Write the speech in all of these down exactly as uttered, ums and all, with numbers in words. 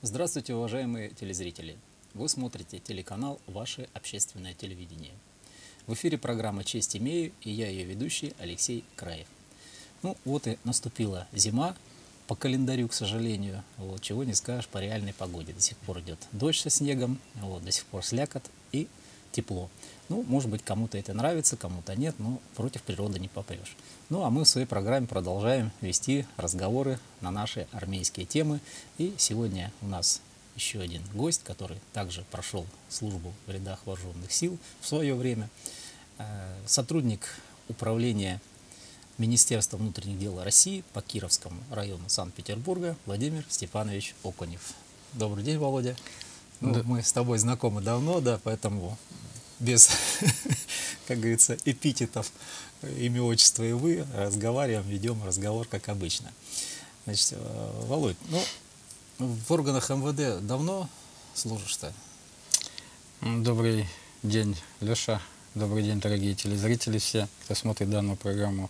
Здравствуйте, уважаемые телезрители! Вы смотрите телеканал «Ваше общественное телевидение». В эфире программа «Честь имею» и я ее ведущий Алексей Краев. Ну вот и наступила зима, по календарю, к сожалению, вот, чего не скажешь по реальной погоде. До сих пор идет дождь со снегом, вот, до сих пор слякоть и тепло. Ну, может быть, кому-то это нравится, кому-то нет, но против природы не попрешь. Ну, а мы в своей программе продолжаем вести разговоры на наши армейские темы. И сегодня у нас еще один гость, который также прошел службу в рядах вооруженных сил в свое время. Сотрудник управления Министерства внутренних дел России по Кировскому району Санкт-Петербурга Владимир Степанович Окунев. Добрый день, Володя. Ну, да. Мы с тобой знакомы давно, да, поэтому без, как говорится, эпитетов, имя, отчество и вы разговариваем, ведем разговор как обычно. Значит, Володь, ну, в органах МВД давно служишь-то? Добрый день, Леша. Добрый день, дорогие телезрители все, кто смотрит данную программу.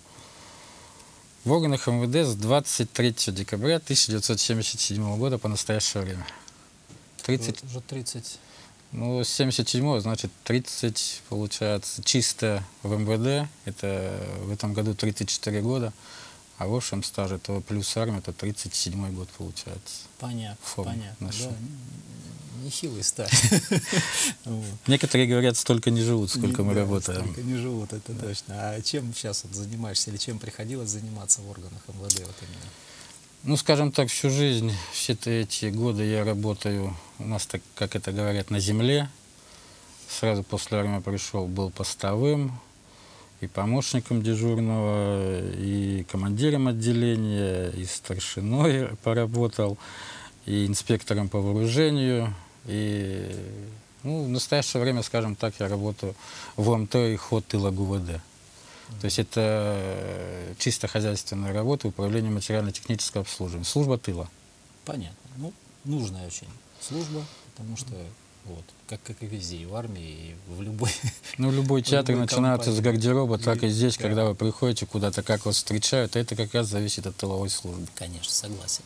В органах МВД с двадцать третьего декабря тысяча девятьсот семьдесят седьмого года по настоящее время. тридцать... Уже тридцать. Ну, с семьдесят седьмого, значит, тридцать, получается, чисто в МВД. Это в этом году тридцать четыре года. А в общем стаже, то плюс армия, это тридцать седьмой год получается. Понятно, Форма понятно. наша. Да, нехилый стаж. Некоторые говорят, столько не живут, сколько не, мы да, работаем. Столько не живут, это да. Точно. А чем сейчас вот занимаешься или чем приходилось заниматься в органах МВД вот именно? Ну, скажем так, всю жизнь, все эти годы я работаю, у нас, так, как это говорят, на земле. Сразу после армии пришел, был постовым, и помощником дежурного, и командиром отделения, и старшиной поработал, и инспектором по вооружению. И ну, в настоящее время, скажем так, я работаю в ОМТ и ход тыла ГУВД. То есть это чисто хозяйственная работа, управление материально-технического обслуживания, служба тыла. Понятно. Ну, нужная очень служба, потому что, вот, как, как и везде, и в армии, и в любой... Ну, любой театр любой начинается компании. с гардероба, так и здесь, Да. когда вы приходите куда-то, как вас встречают, это как раз зависит от тыловой службы. Конечно, согласен.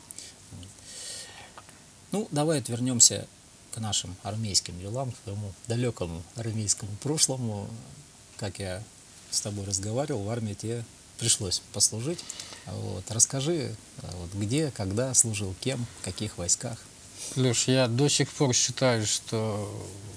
Ну, давай отвернемся к нашим армейским делам, к твоему далекому армейскому прошлому. Как я с тобой разговаривал, в армии тебе пришлось послужить. Вот. Расскажи, вот, где, когда служил, кем, в каких войсках? Леш, я до сих пор считаю, что,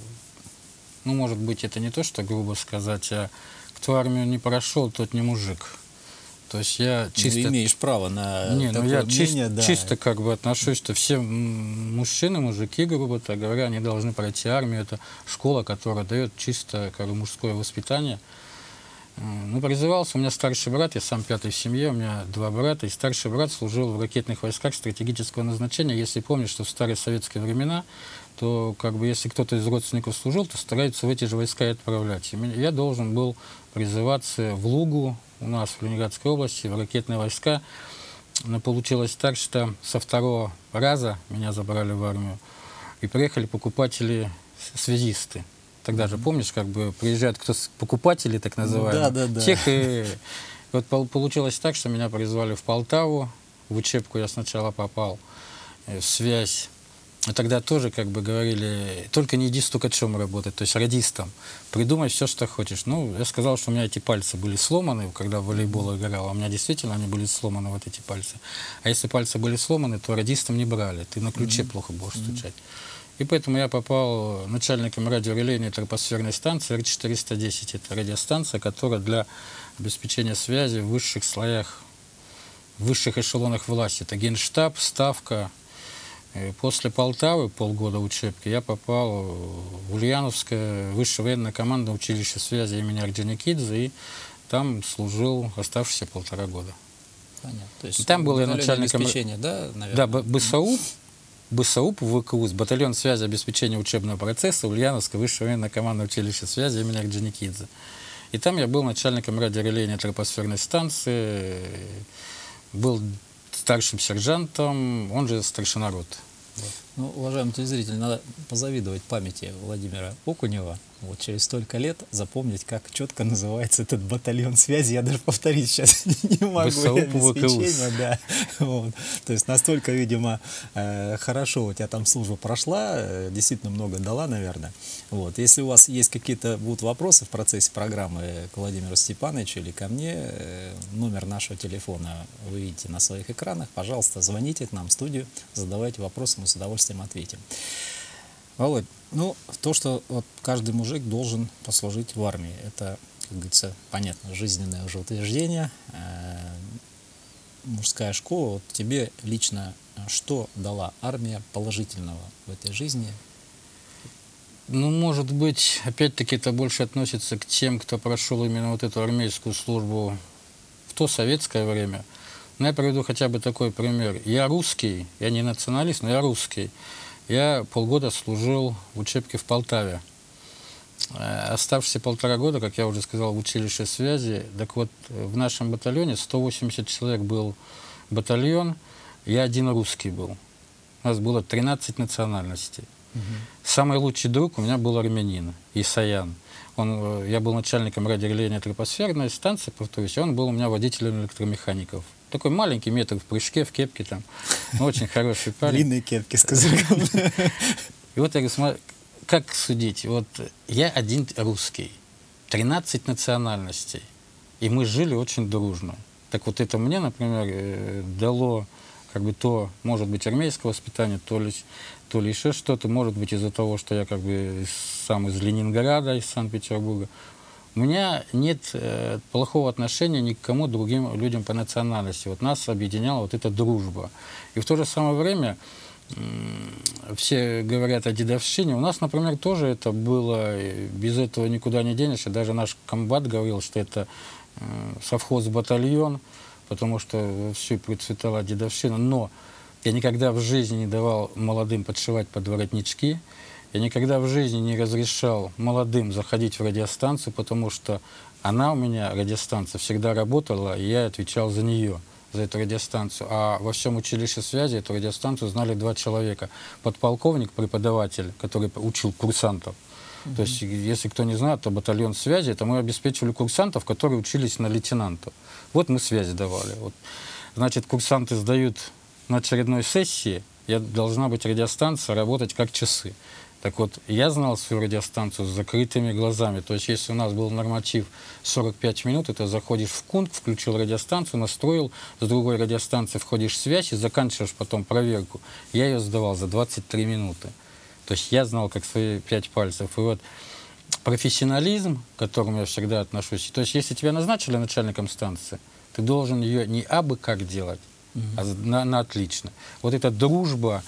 ну, может быть, это не то, что грубо сказать, а кто армию не прошел, тот не мужик. То есть я чисто... Ну, имеешь право на не, такое ну, я мнение, чис... да. чисто как бы отношусь, что все мужчины, мужики, грубо говоря, они должны пройти армию. Это школа, которая дает чисто как бы мужское воспитание. Ну, призывался, у меня старший брат, я сам пятый в семье, у меня два брата, и старший брат служил в ракетных войсках стратегического назначения. Если помнишь, что в старые советские времена, то как бы если кто-то из родственников служил, то стараются в эти же войска и отправлять. И я должен был призываться в Лугу, у нас в Ленинградской области, в ракетные войска. Но получилось так, что со второго раза меня забрали в армию, и приехали покупатели-связисты. Тогда же, помнишь, как бы приезжают кто покупатели, так называемые, ну, да, да, да. тех и... Вот получилось так, что меня призвали в Полтаву, в учебку я сначала попал, в связь. И тогда тоже, как бы, говорили, только не иди стукачом работать, то есть радистом, придумай все, что хочешь. Ну, я сказал, что у меня эти пальцы были сломаны, когда в волейбол играл, а у меня действительно они были сломаны, вот эти пальцы. А если пальцы были сломаны, то радистом не брали, ты на ключе mm-hmm. плохо будешь стучать. И поэтому я попал начальником радиорелейной тропосферной станции Р четыреста десять. Это радиостанция, которая для обеспечения связи в высших слоях, в высших эшелонах власти. Это Генштаб, Ставка. И после Полтавы, полгода учебки, я попал в Ульяновское высшее военное командное училище связи имени Орджоникидзе, и там служил оставшиеся полтора года. Понятно. То есть, и там был я начальником... да, наверное? Да, БСАУ. БСАУП, ВКУС, батальон связи обеспечения учебного процесса, Ульяновское высшее военное командное училище связи имени Орджоникидзе. И там я был начальником радиорелейной тропосферной станции, был старшим сержантом, он же старшина роты. Ну, уважаемые телезрители, надо позавидовать памяти Владимира Окунева. Вот через столько лет запомнить, как четко называется этот батальон связи. Я даже повторить сейчас не могу. Обеспечение, да. Вот. То есть настолько, видимо, э, хорошо у тебя там служба прошла, э, действительно много дала, наверное. Вот. Если у вас есть какие-то будут вопросы в процессе программы к Владимиру Степановичу или ко мне, э, номер нашего телефона вы видите на своих экранах. Пожалуйста, звоните к нам в студию, задавайте вопросы, мы с удовольствием ответим. Володь, ну, то, что вот каждый мужик должен послужить в армии, это, как говорится, понятно, жизненное уже утверждение, э, мужская школа. Вот тебе лично что дала армия положительного в этой жизни? Ну, может быть, опять-таки это больше относится к тем, кто прошел именно вот эту армейскую службу в то советское время. Но я приведу хотя бы такой пример. Я русский, я не националист, но я русский. Я полгода служил в учебке в Полтаве. Оставшиеся полтора года, как я уже сказал, в училище связи. Так вот, в нашем батальоне сто восемьдесят человек был батальон, я один русский был. У нас было тринадцать национальностей. Угу. Самый лучший друг у меня был армянин, Исаян. Он, я был начальником радиорелейной тропосферной станции, повторюсь, он был у меня водителем электромехаников. Такой маленький, метр в прыжке, в кепке там. Очень хороший парень. Длинные кепки с козырьком. И вот я говорю, смотри, как судить? Вот я один русский, тринадцать национальностей, и мы жили очень дружно. Так вот это мне, например, дало как бы то, может быть, армейское воспитание, то ли, то ли еще что-то, может быть, из-за того, что я как бы сам из Ленинграда, из Санкт-Петербурга. У меня нет э, плохого отношения ни к кому другим людям по национальности. Вот нас объединяла вот эта дружба. И в то же самое время э, все говорят о дедовщине. У нас, например, тоже это было, без этого никуда не денешься. Даже наш комбат говорил, что это э, совхоз-батальон, потому что все процветала дедовщина. Но я никогда в жизни не давал молодым подшивать под воротнички. Я никогда в жизни не разрешал молодым заходить в радиостанцию, потому что она у меня, радиостанция, всегда работала, и я отвечал за нее, за эту радиостанцию. А во всем училище связи эту радиостанцию знали два человека. Подполковник, преподаватель, который учил курсантов. Mm-hmm. То есть, если кто не знает, то батальон связи, это мы обеспечивали курсантов, которые учились на лейтенанта. Вот мы связь давали. Вот. Значит, курсанты сдают на очередной сессии, я должна быть радиостанция, работать как часы. Так вот, я знал свою радиостанцию с закрытыми глазами. То есть, если у нас был норматив сорок пять минут, это заходишь в КУНК, включил радиостанцию, настроил, с другой радиостанции входишь в связь и заканчиваешь потом проверку. Я ее сдавал за двадцать три минуты. То есть, я знал, как свои пять пальцев. И вот профессионализм, к которому я всегда отношусь, то есть, если тебя назначили начальником станции, ты должен ее не абы как делать, mm-hmm. а на, на отлично. Вот эта дружба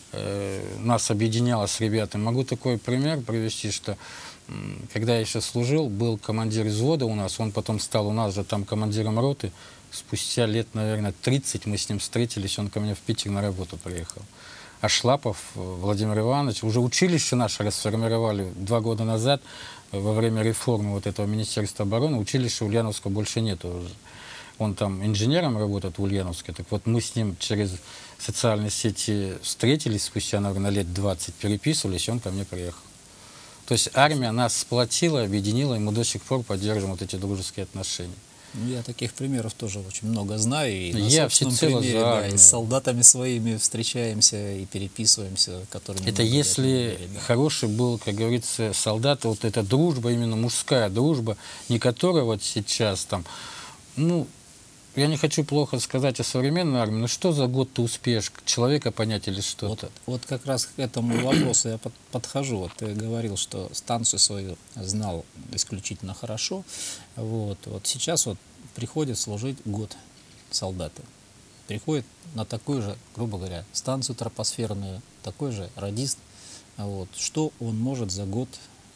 нас объединяло с ребятами. Могу такой пример привести, что когда я еще служил, был командир взвода у нас, он потом стал у нас же там командиром роты. Спустя лет, наверное, тридцать мы с ним встретились, он ко мне в Питер на работу приехал. А Шлапов Владимир Иванович, уже училище наше расформировали два года назад, во время реформы вот этого Министерства обороны, училища Ульяновского больше нету уже. Он там инженером работает в Ульяновске. Так вот, мы с ним через социальные сети встретились, спустя, наверное, лет двадцать, переписывались, и он ко мне приехал. То есть армия нас сплотила, объединила, и мы до сих пор поддерживаем вот эти дружеские отношения. Я таких примеров тоже очень много знаю. И на Я собственном примере, да, и с солдатами своими встречаемся и переписываемся, которыми это если говорили, да. Хороший был, как говорится, солдат, вот эта дружба, именно мужская дружба, не которая вот сейчас там, ну, я не хочу плохо сказать о современной армии, но что за год ты успеешь человека понять или что-то? Вот, вот как раз к этому вопросу я под, подхожу. Вот ты говорил, что станцию свою знал исключительно хорошо. Вот, вот сейчас вот приходит служить год солдаты. Приходит на такую же, грубо говоря, станцию тропосферную, такой же радист. Вот, что он может за год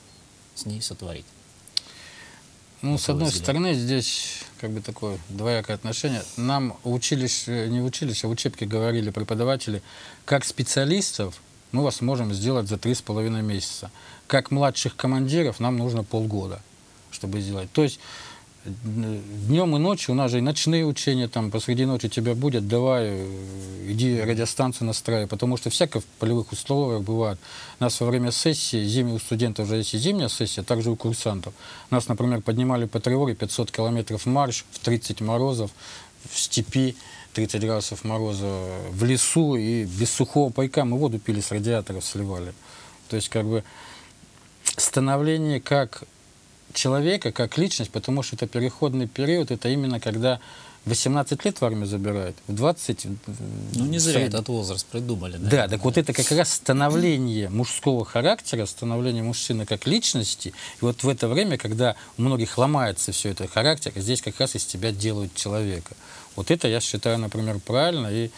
с ней сотворить? Ну, с одной стороны, здесь как бы такое двоякое отношение. Нам училище, не в училище, а в учебке говорили преподаватели, как специалистов мы вас можем сделать за три с половиной месяца. Как младших командиров нам нужно полгода, чтобы сделать. То есть днем и ночью, у нас же и ночные учения, там посреди ночи тебя будет, давай, иди радиостанцию настраивай, потому что всякое в полевых условиях бывает. У нас во время сессии, зимние у студентов уже есть и зимняя сессия, также у курсантов. Нас, например, поднимали по тревоге пятьсот километров марш в тридцать морозов, в степи тридцать градусов мороза, в лесу, и без сухого пайка мы воду пили с радиаторов, сливали. То есть как бы становление как человека, как личность, потому что это переходный период, это именно когда восемнадцать лет в армию забирают, в двадцать... Ну, не зря сред... этот возраст придумали. Да, да, так вот это как раз становление мужского характера, становление мужчины как личности. И вот в это время, когда у многих ломается все это характер, здесь как раз из тебя делают человека. Вот это я считаю, например, правильно. И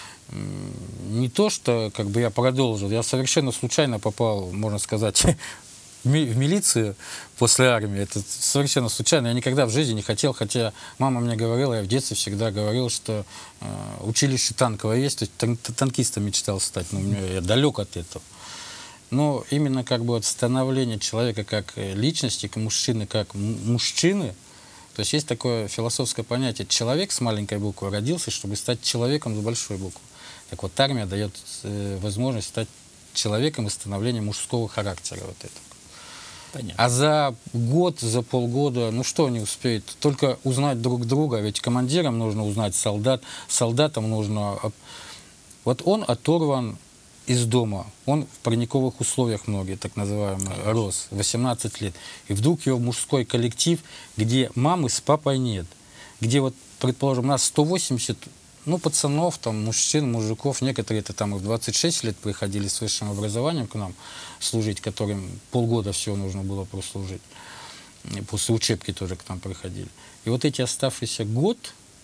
не то, что как бы я продолжил, я совершенно случайно попал, можно сказать, в милицию после армии. Это совершенно случайно. Я никогда в жизни не хотел, хотя мама мне говорила, я в детстве всегда говорил, что э, училище танковое есть, то есть тан танкистом мечтал стать, но я далек от этого. Но именно как бы вот становление человека как личности, как мужчины, как мужчины, то есть есть такое философское понятие: человек с маленькой буквы родился, чтобы стать человеком с большой буквы. Так вот, армия дает э, возможность стать человеком и становление мужского характера вот этого. Понятно. А за год, за полгода, ну что они успеют? Только узнать друг друга, ведь командирам нужно узнать солдат, солдатам нужно... Вот он оторван из дома, он в парниковых условиях многие, так называемые, рос, восемнадцать лет. И вдруг его мужской коллектив, где мамы с папой нет, где вот, предположим, у нас сто восемьдесят, ну, пацанов, там, мужчин, мужиков, некоторые это там в двадцать шесть лет приходили с высшим образованием к нам служить, которым полгода всего нужно было прослужить. И после учебки тоже к нам приходили. И вот эти оставшийся год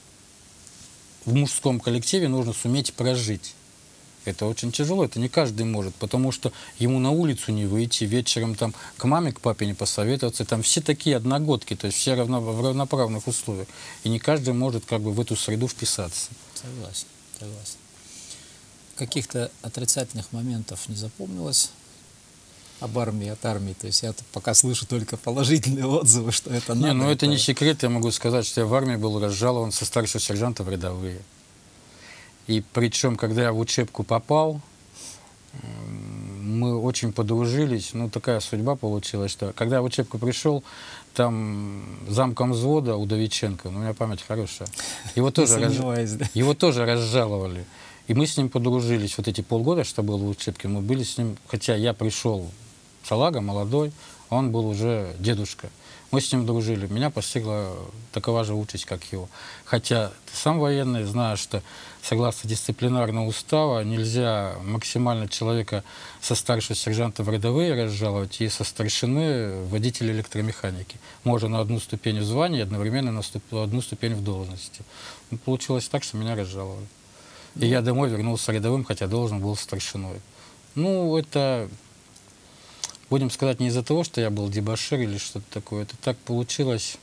в мужском коллективе нужно суметь прожить. Это очень тяжело, это не каждый может, потому что ему на улицу не выйти, вечером там к маме, к папе не посоветоваться. Там все такие одногодки, то есть все равно, в равноправных условиях. И не каждый может как бы в эту среду вписаться. Согласен, согласен. Каких-то отрицательных моментов не запомнилось об армии, от армии? То есть я пока слышу только положительные отзывы, что это надо. Не, ну это, это не секрет, я могу сказать, что я в армии был разжалован со старшего сержанта в рядовые. И причем, когда я в учебку попал, мы очень подружились. Ну, такая судьба получилась, что когда я в учебку пришел, там замком взвода Удовиченко, ну, у меня память хорошая, его тоже, раз... его тоже разжаловали. И мы с ним подружились. Вот эти полгода, что было в учебке, мы были с ним, хотя я пришел салага, молодой, а он был уже дедушка. Мы с ним дружили. Меня постигла такова же участь, как его. Хотя сам военный, знаю, что согласно дисциплинарного устава нельзя максимально человека со старшего сержанта в рядовые разжаловать и со старшины водителя электромеханики. Можно на одну ступень в звании и одновременно на одну ступень в должности. Ну, получилось так, что меня разжаловали. И я домой вернулся рядовым, хотя должен был старшиной. Ну, это... Будем сказать, не из-за того, что я был дебошир или что-то такое. Это так получилось.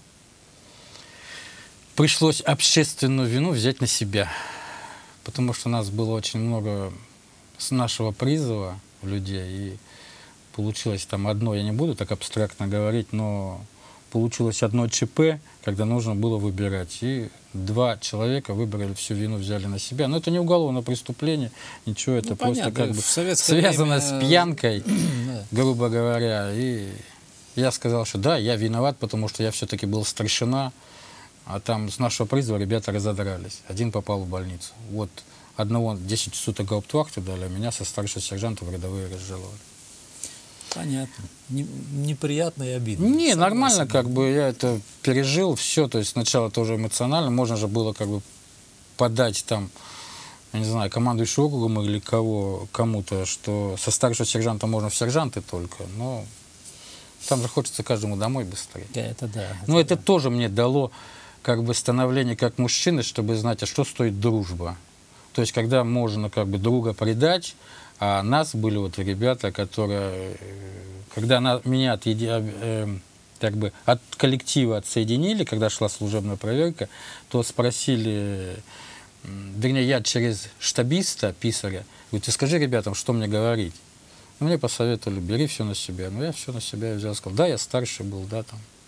Пришлось общественную вину взять на себя. Потому что у нас было очень много с нашего призыва людей. И получилось там одно, я не буду так абстрактно говорить, но получилось одно ЧП, когда нужно было выбирать. И два человека выбрали, всю вину взяли на себя. Но это не уголовное преступление, ничего, это ну, просто понятно, как бы связано время... с пьянкой, грубо говоря. И я сказал, что да, я виноват, потому что я все-таки был старшина, а там с нашего призыва ребята разодрались. Один попал в больницу. Вот одного десять суток гауптвахты дали, а меня со старшего сержанта в рядовые разжаловали. Понятно. Не, неприятно и обидно. Не, согласен. Нормально, как бы я это пережил, все, то есть сначала тоже эмоционально, можно же было как бы подать там, я не знаю, командующему округом или кого, кому-то, что со старшего сержанта можно в сержанты только, но там же хочется каждому домой быстрее. Да, это да. Это но да. это тоже мне дало как бы становление как мужчины, чтобы знать, а что стоит дружба. То есть когда можно как бы друга предать. А нас были вот ребята, которые, когда на, меня от, э, как бы от коллектива отсоединили, когда шла служебная проверка, то спросили, вернее, я через штабиста, писаря, говорю, ты скажи ребятам, что мне говорить. Мне посоветовали, бери все на себя. Ну, я все на себя взял, сказал, да, я старше был, да, там.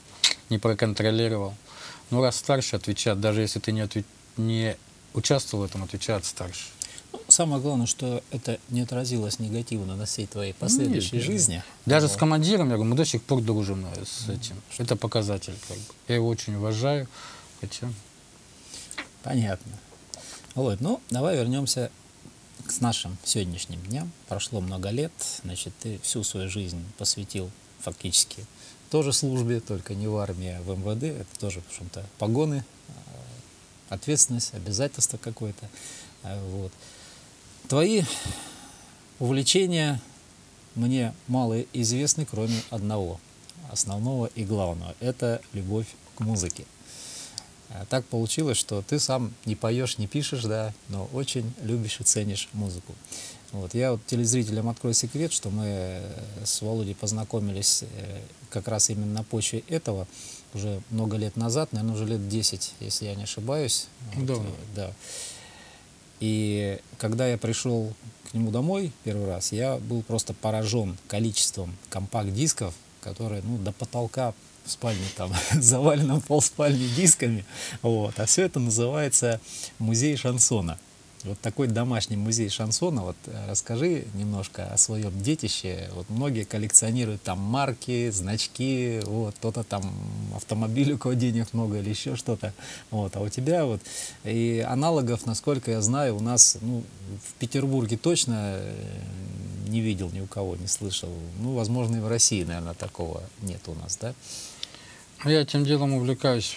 не проконтролировал. Ну, раз старше, отвечают, даже если ты не, отве... не участвовал в этом, отвечают старше. Ну, самое главное, что это не отразилось негативно на всей твоей последующей Нет, жизни. Даже Но... с командиром, я говорю, мы до сих пор дружим с этим. Mm-hmm. Это показатель. Как бы. Я его очень уважаю. Хотя... Понятно. Вот, ну, давай вернемся к нашим сегодняшним дням. Прошло много лет, значит, ты всю свою жизнь посвятил фактически тоже службе, только не в армии, а в эм вэ дэ. Это тоже, в общем-то, погоны, ответственность, обязательство какое-то. Вот. Твои увлечения мне мало известны, кроме одного, основного и главного. Это любовь к музыке. Так получилось, что ты сам не поешь, не пишешь, да, но очень любишь и ценишь музыку. Вот. Я вот телезрителям открою секрет, что мы с Володей познакомились как раз именно на почве этого уже много лет назад, наверное, уже лет десять, если я не ошибаюсь. Да. Вот, да. И когда я пришел к нему домой первый раз, я был просто поражен количеством компакт-дисков, которые, ну, до потолка в спальне там завалено полспальни дисками. Вот. А все это называется музей шансона. Вот такой домашний музей шансона. Вот расскажи немножко о своем детище. Вот многие коллекционируют там марки, значки, вот, кто-то там автомобиль, у кого денег много или еще что-то. Вот. А у тебя вот и аналогов, насколько я знаю, у нас, ну, в Петербурге точно не видел ни у кого, не слышал. Ну, возможно, и в России, наверное, такого нет у нас, да? Я этим делом увлекаюсь,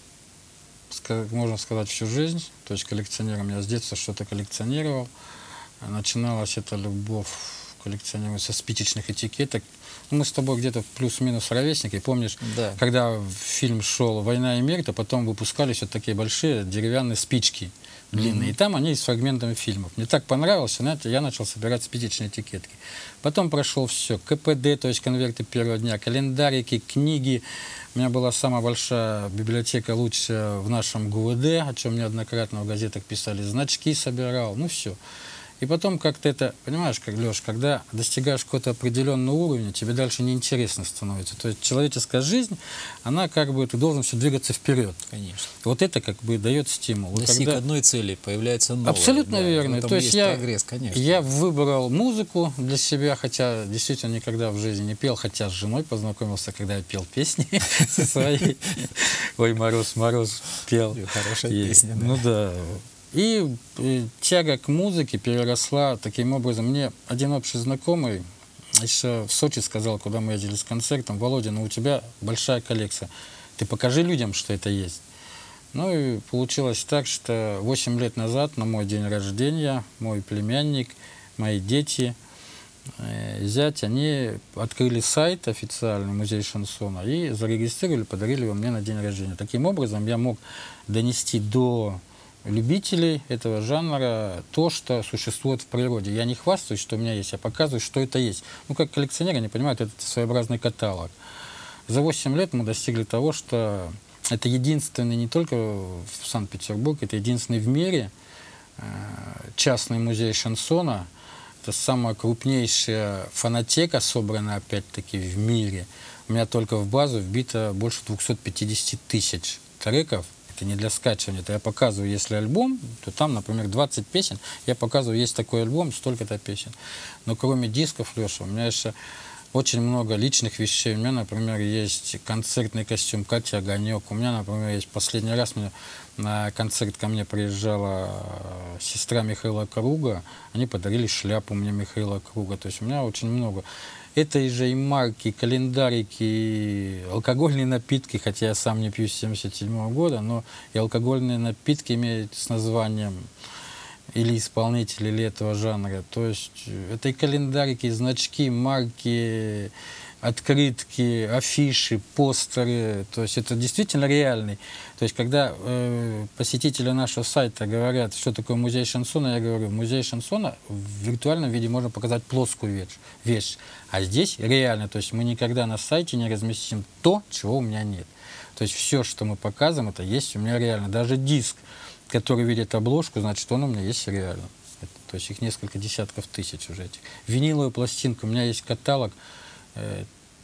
можно сказать, всю жизнь. То есть коллекционером я с детства что-то коллекционировал. Начиналась эта любовь коллекционировать со спичечных этикеток. Мы с тобой где-то плюс-минус ровесники. Помнишь, да, когда фильм шел «Война и мир», то потом выпускались вот такие большие деревянные спички длинные. Mm-hmm. И там они с фрагментами фильмов. Мне так понравилось, знаете, я начал собирать спичечные этикетки. Потом прошел все. ка пэ дэ, то есть конверты первого дня, календарики, книги. У меня была самая большая библиотека, лучшая в нашем гэ вэ дэ, о чем неоднократно в газетах писали. Значки собирал, ну все. И потом как-то это, понимаешь, как, Леш, когда достигаешь какого-то определенного уровня, тебе дальше неинтересно становится. То есть человеческая жизнь, она как бы, ты должен все двигаться вперед. Конечно. Вот это как бы дает стимул. Достиг когда... одной цели, появляется новая. Абсолютно да, верно. То есть, есть я, прогресс, конечно. Я выбрал музыку для себя, хотя действительно никогда в жизни не пел, хотя с женой познакомился, когда я пел песни со своей. Ой, Мороз, Мороз пел. Хорошая песня. Ну да. И, и тяга к музыке переросла таким образом. Мне один общий знакомый еще в Сочи сказал, куда мы ездили с концертом: Володя, ну у тебя большая коллекция, ты покажи людям, что это есть. Ну и получилось так, что восемь лет назад, на мой день рождения, мой племянник, мои дети, э, зять, они открыли сайт официальный, музей шансона, и зарегистрировали, подарили его мне на день рождения. Таким образом я мог донести до любителей этого жанра то, что существует в природе. Я не хвастаюсь, что у меня есть, я показываю, что это есть. Ну, как коллекционеры, они понимают, это своеобразный каталог. За восемь лет мы достигли того, что это единственный не только в Санкт-Петербурге, это единственный в мире частный музей шансона. Это самая крупнейшая фонотека, собранная опять-таки в мире. У меня только в базу вбито больше двухсот пятидесяти тысяч треков. Это не для скачивания, это я показываю, если альбом, то там, например, двадцать песен, я показываю, есть такой альбом, столько-то песен. Но кроме дисков, Леша, у меня еще очень много личных вещей. У меня, например, есть концертный костюм Кати Огонек. У меня, например, есть последний раз мне на концерт ко мне приезжала сестра Михаила Круга. Они подарили шляпу мне Михаила Круга. То есть у меня очень много. Это и же и марки, и календарики, и алкогольные напитки, хотя я сам не пью с семьдесят седьмого года, но и алкогольные напитки имеют с названием или исполнители или этого жанра. То есть это и календарики, и значки, марки, открытки, афиши, постеры. То есть это действительно реальный. То есть когда э, посетители нашего сайта говорят, что такое музей шансона, я говорю, музей шансона в виртуальном виде можно показать плоскую вещь, вещь. А здесь реально. То есть мы никогда на сайте не разместим то, чего у меня нет. То есть все, что мы показываем, это есть у меня реально. Даже диск, который видит обложку, значит, он у меня есть реально. Это, то есть их несколько десятков тысяч уже этих. Виниловая пластинка, у меня есть каталог, э,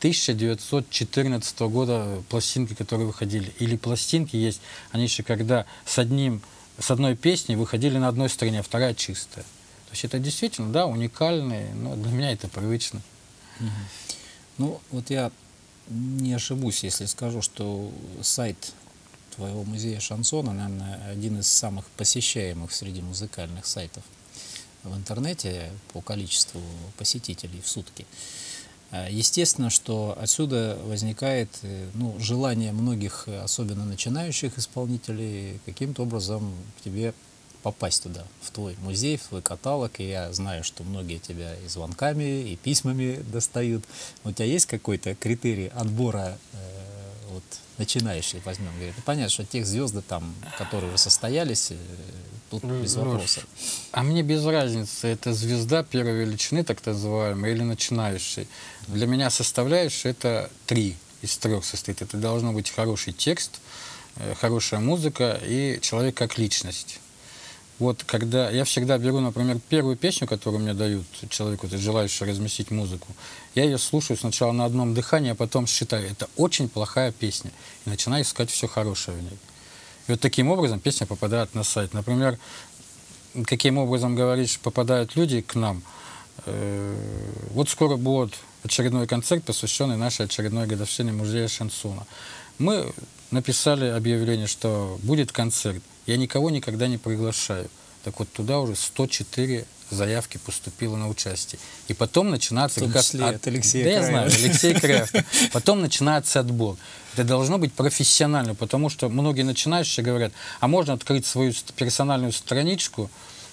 тысяча девятьсот четырнадцатого года пластинки, которые выходили. Или пластинки есть, они еще когда с, одним, с одной песней выходили на одной стороне, а вторая чистая. То есть это действительно, да, уникальные, но для меня это привычно. Угу. Ну, вот я не ошибусь, если скажу, что сайт твоего музея шансона, наверное, один из самых посещаемых среди музыкальных сайтов в интернете по количеству посетителей в сутки. Естественно, что отсюда возникает ну, желание многих, особенно начинающих исполнителей, каким-то образом к тебе попасть туда, в твой музей, в твой каталог. И я знаю, что многие тебя и звонками, и письмами достают. У тебя есть какой-то критерий отбора э, вот, начинающих, возьмем? Говорит, ну, понятно, что тех звезды, там, которые уже состоялись, э, тут без вопросов. А мне без разницы, это звезда первой величины, так называемая, или начинающий. Для меня составляющая это три из трех состоит. Это должно быть хороший текст, э, хорошая музыка и человек как личность. Вот когда я всегда беру, например, первую песню, которую мне дают человеку, желающему разместить музыку, я ее слушаю сначала на одном дыхании, а потом считаю, это очень плохая песня, и начинаю искать все хорошее в ней. И вот таким образом песня попадает на сайт. Например, каким образом, говоришь, попадают люди к нам. Э, вот скоро будет очередной концерт, посвященный нашей очередной годовщине музея шансона. Мы написали объявление, что будет концерт. Я никого никогда не приглашаю. Так вот, туда уже сто четыре заявки поступило на участие. И потом начинается... В том числе от, от Алексея Да, Краева. я знаю, Алексей Краев. Потом начинается отбор. Это должно быть профессионально, потому что многие начинающие говорят, а можно открыть свою персональную страничку,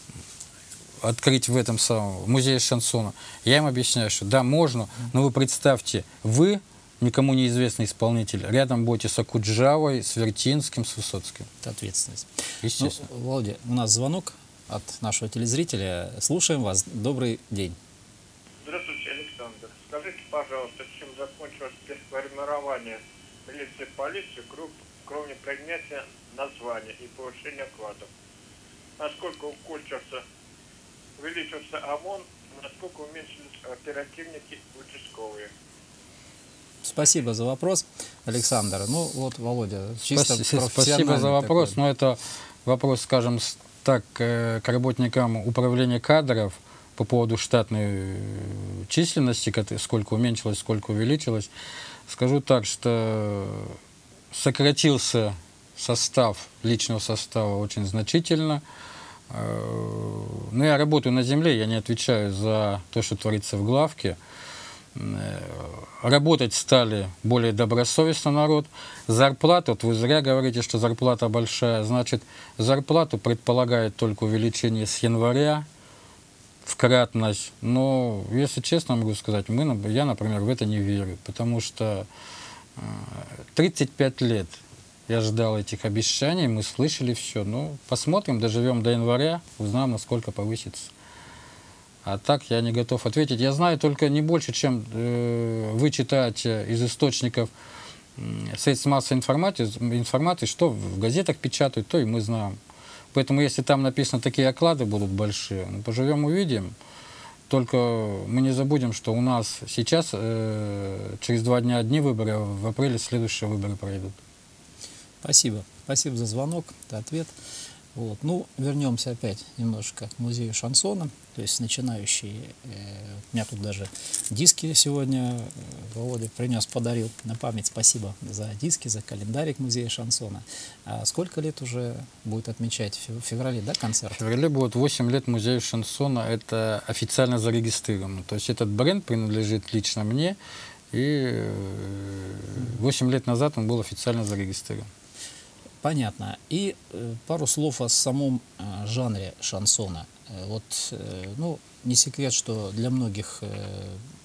открыть в этом самом музее шансона. Я им объясняю, что да, можно, но вы представьте, вы, никому неизвестный исполнитель, рядом будете с Акуджавой, с Вертинским, с Высоцким. Это ответственность. Естественно. Ну, Володя, у нас звонок от нашего телезрителя. Слушаем вас. Добрый день. Здравствуйте, Александр. Скажите, пожалуйста, чем закончилось переформирование милиции и полиции, кроме принятия названия и повышения окладов? Насколько укольчился, увеличился ОМОН, насколько уменьшились оперативники участковые? Спасибо за вопрос, Александр. Ну вот, Володя, чисто Спасибо, спасибо за вопрос. Такой. Но это вопрос, скажем так, к работникам управления кадров по поводу штатной численности, сколько уменьшилось, сколько увеличилось. Скажу так, что сократился состав, личного состава очень значительно. Но я работаю на земле, я не отвечаю за то, что творится в главке. Работать стали более добросовестно народ. Зарплата, вот вы зря говорите, что зарплата большая, значит, зарплату предполагает только увеличение с января в кратность. Но, если честно могу сказать, мы, я, например, в это не верю, потому что тридцать пять лет я ждал этих обещаний, мы слышали все. Ну, посмотрим, доживем до января, узнаем, насколько повысится. А так я не готов ответить. Я знаю только не больше, чем э, вы читаете из источников э, средств массовой информации, информации, что в газетах печатают, то и мы знаем. Поэтому, если там написано, такие оклады будут большие, ну, поживем, увидим. Только мы не забудем, что у нас сейчас э, через два дня одни выборы, а в апреле следующие выборы пройдут. Спасибо. Спасибо за звонок, это ответ. Вот. Ну, вернемся опять немножко к музею шансона. То есть начинающие, э, у меня тут даже диски сегодня э, Володя принес, подарил на память. Спасибо за диски, за календарик музея шансона. А сколько лет уже будет отмечать? В феврале, да, концерт? В феврале будет восемь лет музею шансона. Это официально зарегистрировано. То есть этот бренд принадлежит лично мне. И восемь лет назад он был официально зарегистрирован. Понятно. И э, пару слов о самом э, жанре шансона. Э, вот, э, ну, не секрет, что для многих, э,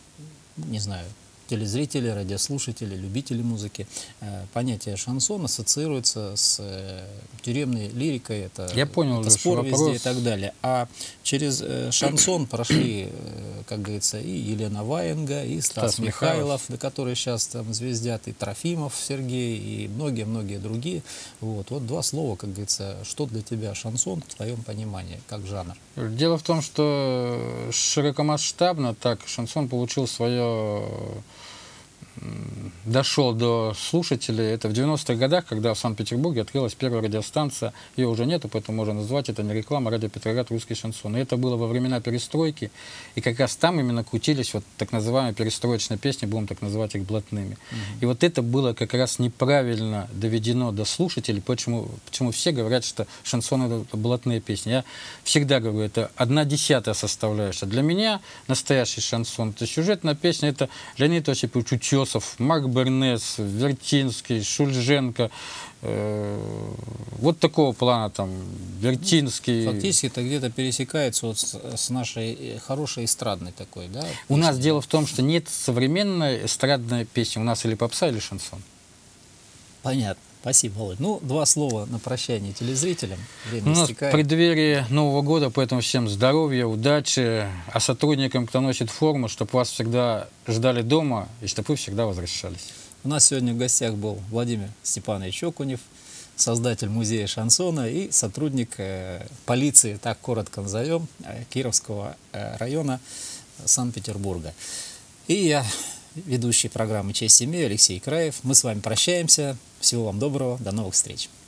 не знаю, телезрителей, радиослушателей, любителей музыки, э, понятие шансон ассоциируется с э, тюремной лирикой, это, Я понял, это спор вопрос. везде и так далее. А через э, шансон прошли, э, как говорится, и Елена Ваенга, и Стас, Стас Михайлов, Михайлов, да, которые сейчас там звездят, и Трофимов Сергей, и многие-многие другие. Вот. вот два слова, как говорится, что для тебя шансон, в твоем понимании, как жанр? Дело в том, что широкомасштабно так шансон получил свое дошел до слушателей, это в девяностых годах, когда в Санкт-Петербурге открылась первая радиостанция. Ее уже нету, поэтому можно назвать это не реклама, радио Петроград, русский шансон. И это было во времена перестройки, и как раз там именно крутились вот так называемые перестроечные песни, будем так называть их блатными. Mm-hmm. И вот это было как раз неправильно доведено до слушателей, почему, почему все говорят, что шансон — это блатные песни. Я всегда говорю, это одна десятая составляющая. Для меня настоящий шансон — это сюжетная песня, это Леонид Осипович Утесов, Марк Бернес, Вертинский, Шульженко, э, вот такого плана, там, Вертинский. Фактически это где-то пересекается вот с, с нашей хорошей эстрадной такой, да? У песни. Нас дело в том, что нет современной эстрадной песни. У нас или попса, или шансон. Понятно. Спасибо, Володь. Ну, два слова на прощание телезрителям. Время У нас истекает. в преддверии Нового года, поэтому всем здоровья, удачи, а сотрудникам, кто носит форму, чтобы вас всегда ждали дома и чтобы вы всегда возвращались. У нас сегодня в гостях был Владимир Степанович Окунев, создатель музея шансона и сотрудник э, полиции, так коротко назовем, э, Кировского э, района Санкт-Петербурга. И я, ведущий программы «Честь имею» Алексей Краев. Мы с вами прощаемся. Всего вам доброго. До новых встреч.